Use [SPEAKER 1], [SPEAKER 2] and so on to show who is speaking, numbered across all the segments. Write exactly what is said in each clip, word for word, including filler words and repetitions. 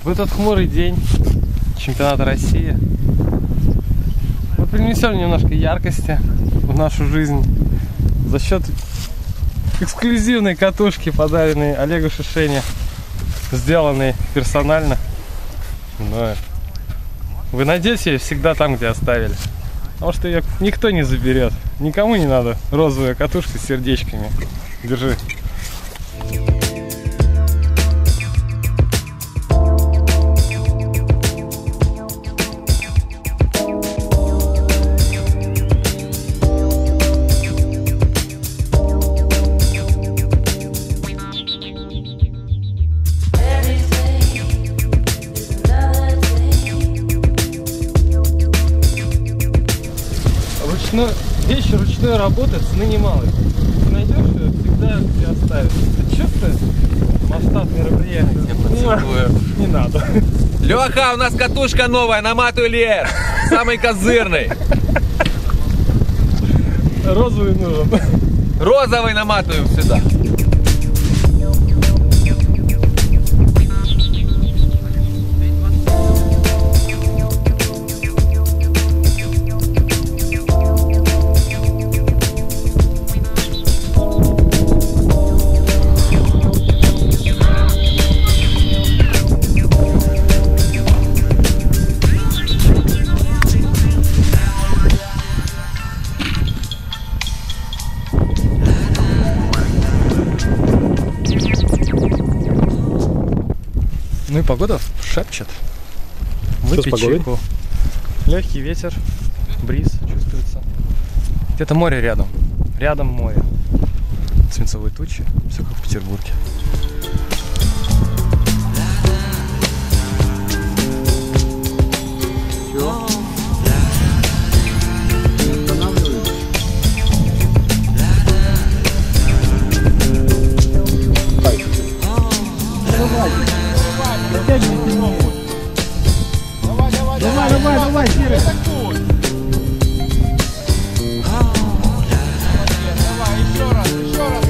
[SPEAKER 1] В этот хмурый день чемпионата России мы принесем немножко яркости в нашу жизнь за счет эксклюзивной катушки, подаренной Олегу Шишене, сделанной персонально. Но вы найдете ее всегда там, где оставили, потому что ее никто не заберет. Никому не надо розовая катушка с сердечками. Держи. Ручной, вещи ручной работы цены немалой. Ты найдешь ее всегда, где оставишь. Ты чувствуешь масштаб мероприятия?
[SPEAKER 2] Я поцелую.
[SPEAKER 1] Не надо.
[SPEAKER 2] Леха, у нас катушка новая, наматывай лер. Самый козырный.
[SPEAKER 1] Розовый нужен.
[SPEAKER 2] Розовый наматываем сюда.
[SPEAKER 1] Ну и погода шепчет. Выпить чайку. Легкий ветер, бриз чувствуется. Где-то море рядом. Рядом море. Свинцовые тучи, все как в Петербурге.
[SPEAKER 3] Чего? Давай, давай, давай, Кира. Давай, еще раз, еще раз.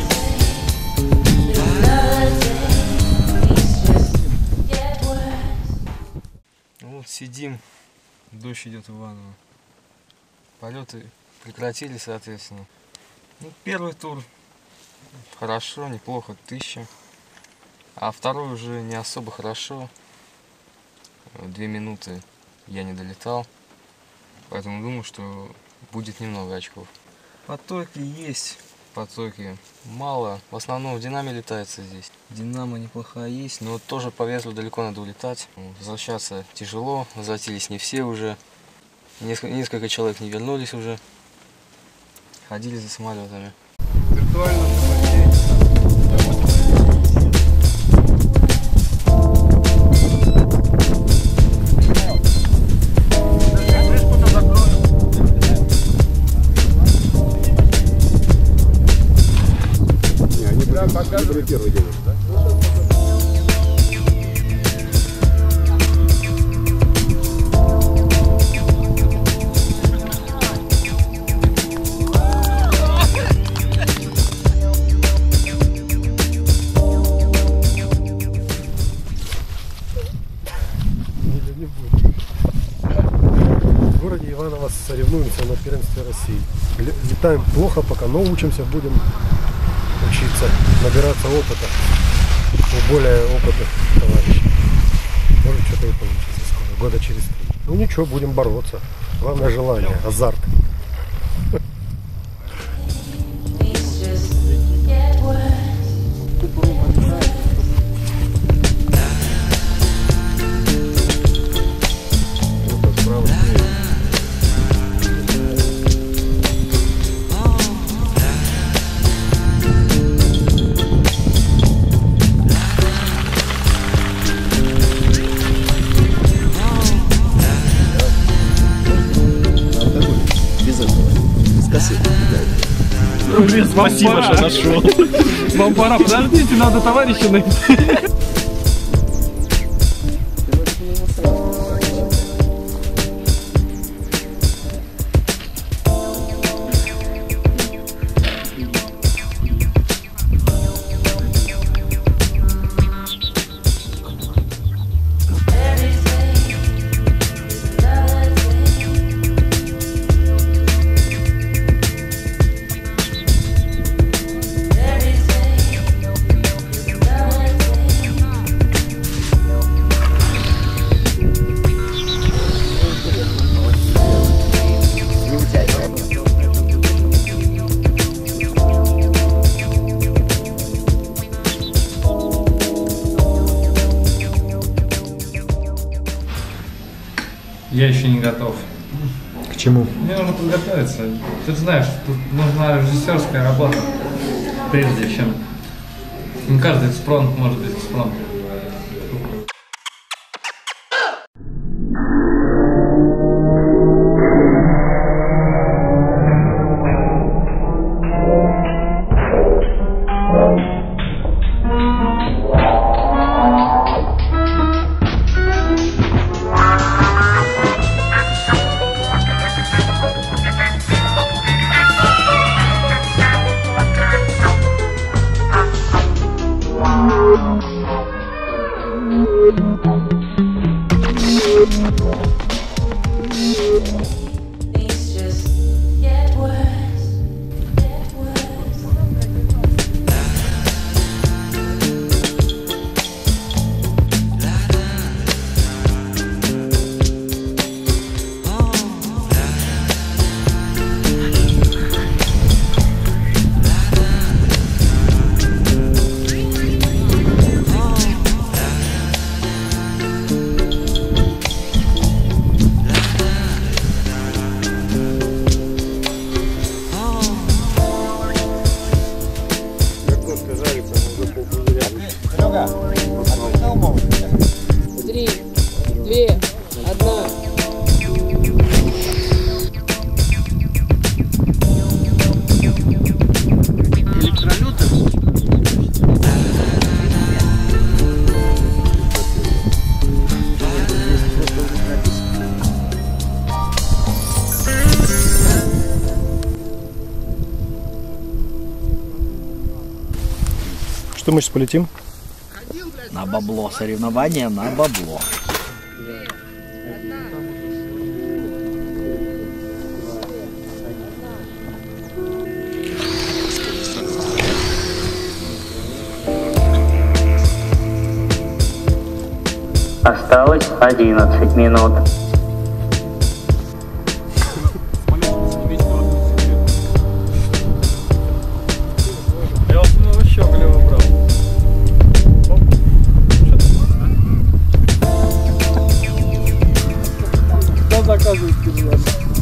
[SPEAKER 2] Вот сидим, дождь идет в Иваново. Полеты прекратились, соответственно. Ну, первый тур хорошо, неплохо, тысяча. А второй уже не особо хорошо. Две минуты я не долетал. Поэтому думаю, что будет немного очков. Потоки есть, потоки мало. В основном в Динамо летается здесь. Динамо неплохая есть, но тоже по ветру далеко надо улетать. Возвращаться тяжело, возвратились не все уже. Несколько, несколько человек не вернулись уже. Ходили за самолетами.
[SPEAKER 3] Виртуально. Первый день, да?
[SPEAKER 4] В городе Иваново соревнуемся на первенстве России. Летаем плохо пока, но учимся, будем учиться, набираться опыта у более опытных товарищей. Может, что-то и получится скоро, года через три. Ну ничего, будем бороться. Главное желание, азарт.
[SPEAKER 1] Блин, спасибо, что нашел. Вам пора, подождите, надо товарища найти.
[SPEAKER 5] Я еще не готов.
[SPEAKER 4] К чему?
[SPEAKER 5] Мне нужно подготовиться. Ты же знаешь, тут нужна режиссерская работа, прежде чем. Не каждый экспромт может быть экспромтом.
[SPEAKER 6] Три, две, одна.
[SPEAKER 4] Что мы сейчас полетим?
[SPEAKER 7] На бабло. Соревнования на бабло.
[SPEAKER 8] Осталось одиннадцать минут.
[SPEAKER 1] Я снова щеголево брал. Кто заказывает пиджак?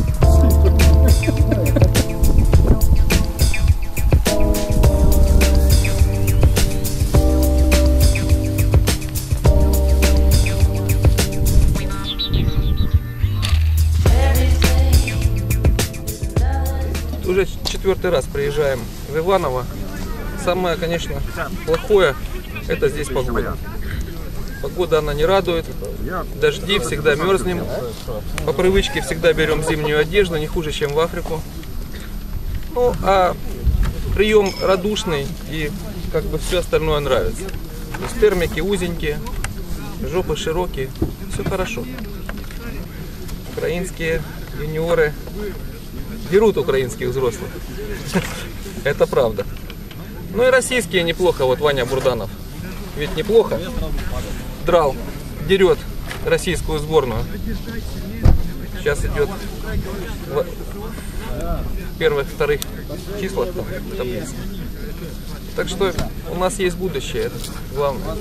[SPEAKER 2] Уже четвертый раз приезжаем в Иваново. Самое, конечно, плохое — это здесь погода. Погода, она не радует. Дожди, всегда мерзнем. По привычке всегда берем зимнюю одежду, не хуже, чем в Африку. Ну, а прием радушный, и как бы все остальное нравится. То есть термики узенькие, жопы широкие, все хорошо. Украинские юниоры дерут украинских взрослых. Это правда. Ну и российские неплохо. Вот Ваня Бурданов. Ведь неплохо. Драл, дерет российскую сборную. Сейчас идет в первых, вторых числах там, таблицы. Так что у нас есть будущее. Это главное.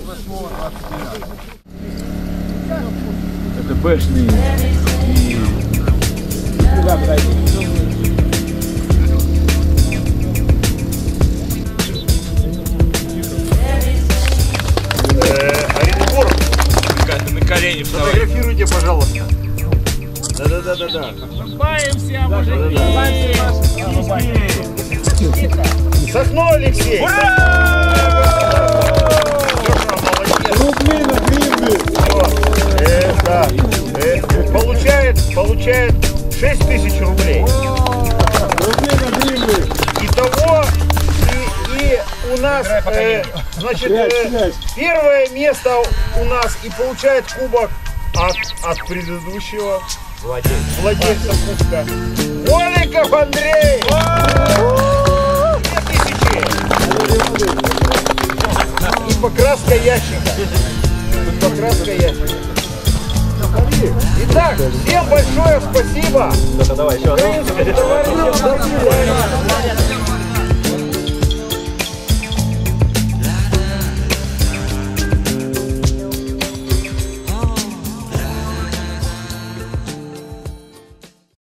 [SPEAKER 7] Это бэшный.
[SPEAKER 3] Оренбург. На колени фотографируйте, пожалуйста. Да-да-да-да-да.
[SPEAKER 6] Купаемся, мужики!
[SPEAKER 3] Сахно Алексей. Ура! Рубли на гривны. Э, да. э, получает, получает шесть тысяч рублей. Рубли на гривны. Итого, и, и у нас, э, значит, э, первое место у нас и получает кубок от, от предыдущего владельца, владельца кубка. Воликов Андрей! Две тысячи! И покраска ящика. И покраска ящика. Итак, всем большое спасибо. Давай, еще.